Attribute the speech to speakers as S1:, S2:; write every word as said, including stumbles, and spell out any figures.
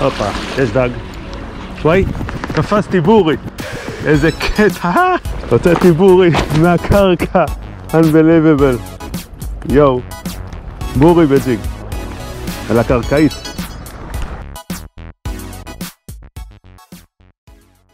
S1: הופה, יש דג. וואי, תפסתי בורי. איזה קטע. הוצאתי בורי מהקרקע. Unbelievable. יואו. בורי בג'יג. על הקרקעית.